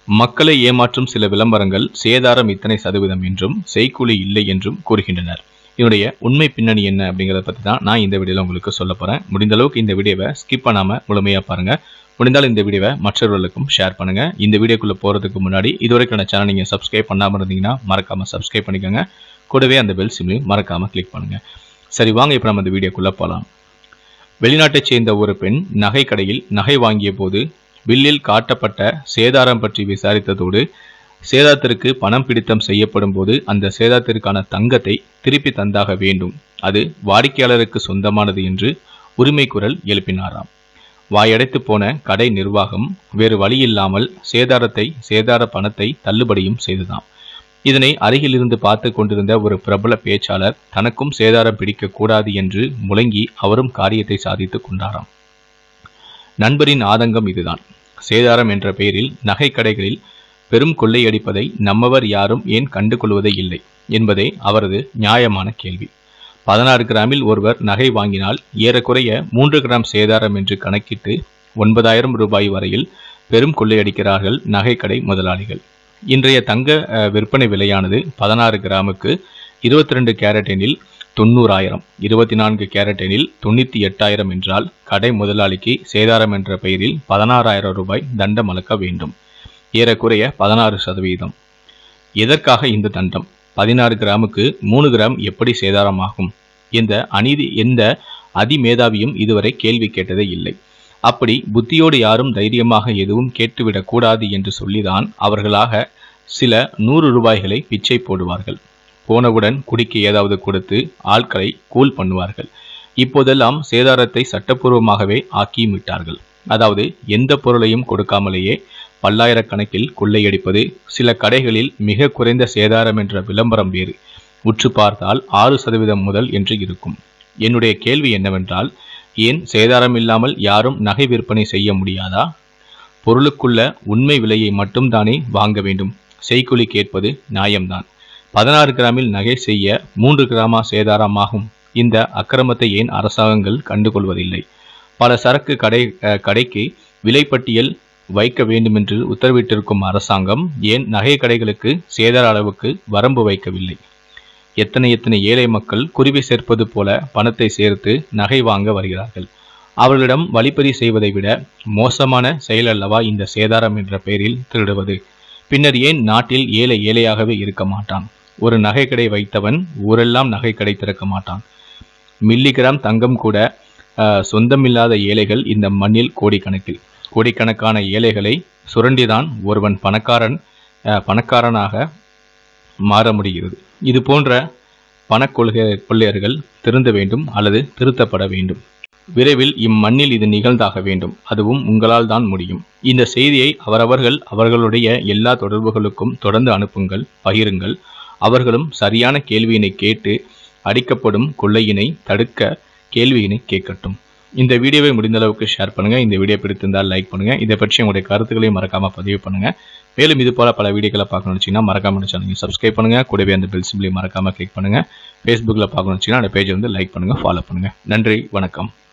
மக்களை ஏமாற்றும் சில விளம்பரங்கள் சேதாரம் இத்தனை சதவீதம் என்றும் செய்கூலி இல்லை என்றும் கூறுகின்றனர். இதனுடைய உண்மை பின்னணி என்ன அப்படிங்கிறத பற்றி தான் நான் இந்த வீடியோவில் உங்களுக்கு சொல்ல போகிறேன். முடிந்த அளவுக்கு இந்த வீடியோவை ஸ்கிப் பண்ணாமல் முழுமையாக பாருங்கள். முடிந்தால் இந்த வீடியோவை மற்றவர்களுக்கும் ஷேர் பண்ணுங்கள். இந்த வீடியோக்குள்ளே போகிறதுக்கு முன்னாடி இதுவரைக்கான சேனல் நீங்கள் சப்ஸ்கிரைப் பண்ணாமல் இருந்தீங்கன்னா மறக்காமல் சப்ஸ்கிரைப் பண்ணிக்கோங்க. கூடவே அந்த பெல் சிம்லையும் மறக்காமல் கிளிக் பண்ணுங்கள். சரி, வாங்க இப்போ நம்ம இந்த வீடியோக்குள்ளே போகலாம். வெளிநாட்டைச் சேர்ந்த ஒரு பெண் நகை கடையில் நகை வாங்கிய போது பில்லில் காட்டப்பட்ட சேதாரம் பற்றி விசாரித்ததோடு சேதாரத்திற்கு பணம் பிடித்தம் செய்யப்படும் போது அந்த சேதாரத்திற்கான தங்கத்தை திருப்பி தந்தாக வேண்டும், அது வாடிக்கையாளருக்கு சொந்தமானது என்று உரிமை குரல் எழுப்பினாராம். வாயடைத்து போன கடை நிர்வாகம் வேறு வழியில்லாமல் சேதார பணத்தை தள்ளுபடியும் செய்ததாம். இதனை அருகிலிருந்து பார்த்து கொண்டிருந்த ஒரு பிரபல பேச்சாளர் தனக்கும் சேதாரம் பிடிக்க கூடாது என்று முழங்கி அவரும் காரியத்தை சாதித்து கொண்டாராம். நண்பரின் ஆதங்கம் இதுதான். சேதாரம் என்ற பெயரில் நகை கடைகளில் பெரும் கொள்ளையடிப்பதை நம்மவர் யாரும் ஏன் கண்டுகொள்வதே இல்லை என்பதே அவரது நியாயமான கேள்வி. 16 கிராமில் ஒருவர் நகை வாங்கினால் ஏறக்குறைய 3 கிராம் சேதாரம் என்று கணக்கிட்டு 9,000 ரூபாய் வரையில் பெரும் கொள்ளையடிக்கிறார்கள் நகை கடை முதலாளிகள். இன்றைய தங்க விற்பனை விலையானது 16 கிராமுக்கு 22 கேரட் எனில் 90,000, 24 கேரட் எனில் 98,000 என்றால் கடை முதலாளிக்கு சேதாரம் என்ற பெயரில் 16,000 ரூபாய் தண்டம் அளக்க வேண்டும். ஏறக்குறைய 16%. எதற்காக இந்த தண்டம்? 16 கிராமுக்கு 3 கிராம் எப்படி சேதாரமாகும்? எந்த அதிமேதாவியும் இதுவரை கேள்வி கேட்டதே இல்லை. அப்படி புத்தியோடு யாரும் தைரியமாக எதுவும் கேட்டுவிடக் கூடாது என்று சொல்லிதான் அவர்களாக சில 100 ரூபாய்களை பிச்சை போடுவார்கள். போனவுடன் குடிக்க ஏதாவது கொடுத்து ஆட்களை கூல் பண்ணுவார்கள். இப்போதெல்லாம் சேதாரத்தை சட்டப்பூர்வமாகவே ஆக்கியும் விட்டார்கள். அதாவது எந்த பொருளையும் கொடுக்காமலேயே பல்லாயிரக்கணக்கில் கொள்ளையடிப்பது. சில கடைகளில் மிக குறைந்த சேதாரம் என்ற விளம்பரம் வேறு. உற்று பார்த்தால் 6% முதல் என்று இருக்கும். என்னுடைய கேள்வி என்னவென்றால், ஏன் சேதாரம் இல்லாமல் யாரும் நகை விற்பனை செய்ய முடியாதா? பொருளுக்குள்ள உண்மை விலையை மட்டும்தானே வாங்க வேண்டும். செய்கூலி கேட்பது நியாயம்தான். 16 கிராமில் நகை செய்ய 3 கிராமா சேதாரமாகும். இந்த அக்கிரமத்தை ஏன் அரசாங்கங்கள் கண்டுகொள்வதில்லை? பல சரக்கு கடைக்கு விலைப்பட்டியல் வைக்க வேண்டுமென்று உத்தரவிட்டிருக்கும் அரசாங்கம் ஏன் நகை கடைகளுக்கு சேதார அளவுக்கு வரம்பு வைக்கவில்லை? எத்தனை ஏழை மக்கள் குருவி சேர்ப்பது போல பணத்தை சேர்த்து நகை வாங்க வருகிறார்கள். அவர்களிடம் வழிப்பறி செய்வதை விட மோசமான செயல் அல்லவா இந்த சேதாரம் என்ற பெயரில் திருடுவது? பின்னர் ஏன் நாட்டில் ஏழையாகவே இருக்க மாட்டான்? ஒரு நகைக்கடை வைத்தவன் ஊரெல்லாம் நகைக்கடை திறக்க மாட்டான். மில்லிகிராம் தங்கம் கூட சொந்தமில்லாத ஏழைகள் இந்த மண்ணில் கோடிக்கணக்கான ஏழைகளை சுரண்டிதான் ஒருவன் பணக்காரனாக மாற முடிகிறது. இது போன்ற கொள்ளையர்கள் திருந்த வேண்டும் அல்லது திருத்தப்பட வேண்டும். விரைவில் இம்மண்ணில் இது நிகழ்ந்தாக வேண்டும். அதுவும் உங்களால் தான் முடியும். இந்த செய்தியை அவர்களுடைய எல்லா தொடர்புகளுக்கும் தொடர்ந்து அனுப்புங்கள், பகிருங்கள். அவர்களும் சரியான கேள்வியினை கேட்டு அடிக்கப்படும் கொள்ளையினை தடுக்க கேள்வியினை கேட்கட்டும். இந்த வீடியோவை முடிந்த அளவுக்கு ஷேர் பண்ணுங்க. இந்த வீடியோ பிடித்திருந்தால் லைக் பண்ணுங்க. இதை பற்றி உங்களுடைய கருத்துக்களையும் மறக்காம பதிவு பண்ணுங்க. மேலும் இது போல பல வீடியோக்களை பார்க்கணும்னு வச்சீங்கன்னா மறக்காம சேனலை சப்ஸ்கிரைப் பண்ணுங்க. கூடவே அந்த பெல் சிம்பிளையும் மறக்காம கிளிக் பண்ணுங்க. ஃபேஸ்புக்கில் பார்க்கணும்னு வச்சீங்கன்னா அந்த பேஜை லைக் பண்ணுங்க, ஃபாலோ பண்ணுங்க. நன்றி, வணக்கம்.